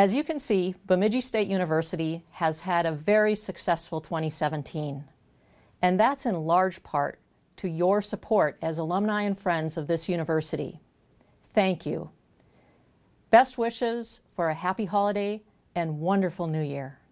As you can see, Bemidji State University has had a very successful 2017, and that's in large part to your support as alumni and friends of this university. Thank you. Best wishes for a happy holiday and wonderful new year.